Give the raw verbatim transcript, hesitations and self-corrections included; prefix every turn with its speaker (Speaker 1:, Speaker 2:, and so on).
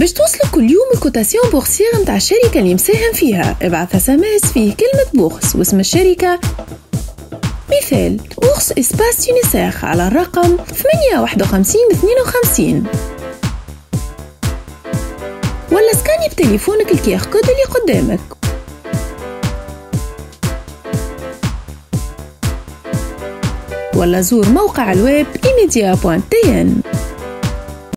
Speaker 1: باش توصلك كل يوم الكوتاسيون بورسيير متاع الشركة اللي مساهم فيها، ابعث اس ام اس فيه كلمة بورس واسم الشركة، مثال بورس اسباس يونيسير، على الرقم ثمانية واحد خمسة اثنين وخمسين، ولا سكاني بتليفونك الكير كود اللي قدامك، ولا زور موقع الويب إيميديا دوت تي إن.